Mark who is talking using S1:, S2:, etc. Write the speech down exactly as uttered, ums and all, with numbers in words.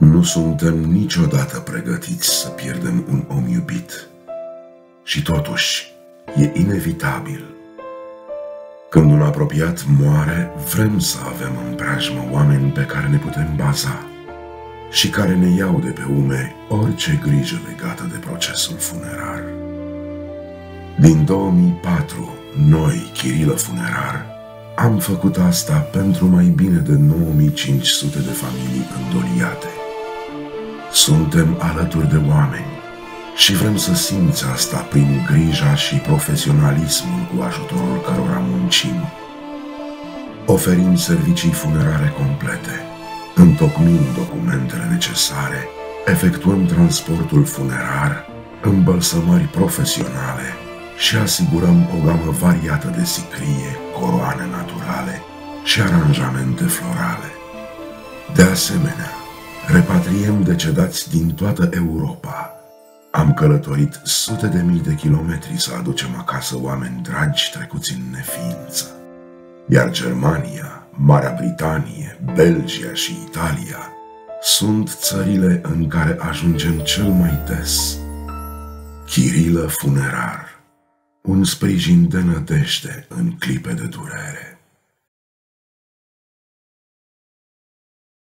S1: Nu suntem niciodată pregătiți să pierdem un om iubit. Și totuși, e inevitabil. Când un apropiat moare, vrem să avem în preajmă oameni pe care ne putem baza și care ne iau de pe umeri orice grijă legată de procesul funerar. Din două mii patru, noi, Chirilă Funerar, am făcut asta pentru mai bine de nouă mii cinci sute de familii îndoliate. Suntem alături de oameni și vrem să simți asta prin grija și profesionalismul cu ajutorul cărora muncim. Oferim servicii funerare complete, întocmim documentele necesare, efectuăm transportul funerar, îmbălsămări profesionale și asigurăm o gamă variată de sicrie, coroane naturale și aranjamente florale. De asemenea, repatriem decedați din toată Europa. Am călătorit sute de mii de kilometri să aducem acasă oameni dragi trecuți în neființă. Iar Germania, Marea Britanie, Belgia și Italia sunt țările în care ajungem cel mai des. Chirilă Funerar, un sprijin de nădejde în clipe de durere.